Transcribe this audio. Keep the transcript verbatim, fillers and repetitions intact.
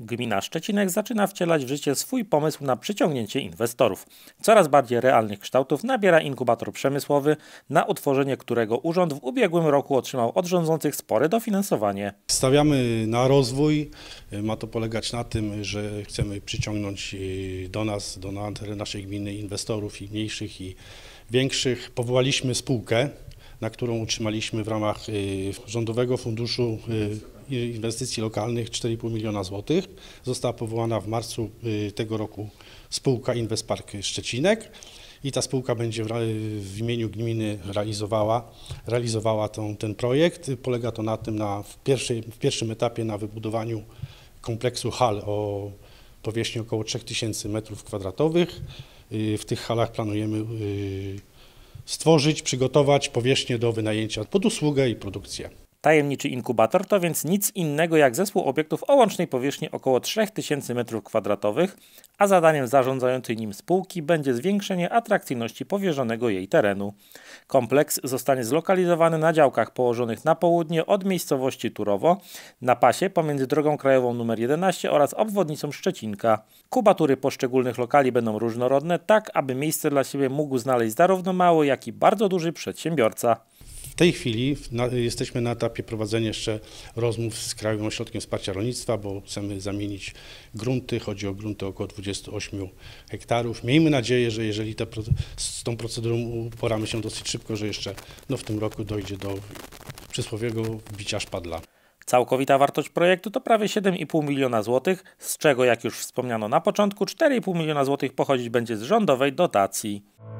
Gmina Szczecinek zaczyna wcielać w życie swój pomysł na przyciągnięcie inwestorów. Coraz bardziej realnych kształtów nabiera inkubator przemysłowy, na utworzenie którego urząd w ubiegłym roku otrzymał od rządzących spore dofinansowanie. Stawiamy na rozwój. Ma to polegać na tym, że chcemy przyciągnąć do nas, do naszej gminy inwestorów i mniejszych i większych. Powołaliśmy spółkę, na którą utrzymaliśmy w ramach Rządowego Funduszu Inwestycji Lokalnych cztery i pół miliona złotych. Została powołana w marcu tego roku spółka Inwespark Szczecinek i ta spółka będzie w imieniu gminy realizowała, realizowała tą, ten projekt. Polega to na tym, na, w, pierwszej, w pierwszym etapie na wybudowaniu kompleksu hal o powierzchni około trzech tysięcy metrów kwadratowych. W tych halach planujemy stworzyć, przygotować powierzchnię do wynajęcia pod usługę i produkcję. Tajemniczy inkubator to więc nic innego jak zespół obiektów o łącznej powierzchni około trzech tysięcy metrów kwadratowych, a zadaniem zarządzającej nim spółki będzie zwiększenie atrakcyjności powierzonego jej terenu. Kompleks zostanie zlokalizowany na działkach położonych na południe od miejscowości Turowo, na pasie pomiędzy drogą krajową nr jedenaście oraz obwodnicą Szczecinka. Kubatury poszczególnych lokali będą różnorodne, tak aby miejsce dla siebie mógł znaleźć zarówno mały, jak i bardzo duży przedsiębiorca. W tej chwili na, jesteśmy na etapie prowadzenia jeszcze rozmów z Krajowym Ośrodkiem Wsparcia Rolnictwa, bo chcemy zamienić grunty. Chodzi o grunty około dwudziestu ośmiu hektarów. Miejmy nadzieję, że jeżeli te, z tą procedurą uporamy się dosyć szybko, że jeszcze no, w tym roku dojdzie do przysłowiowego bicia szpadla. Całkowita wartość projektu to prawie siedem i pół miliona złotych, z czego, jak już wspomniano na początku, cztery i pół miliona złotych pochodzić będzie z rządowej dotacji.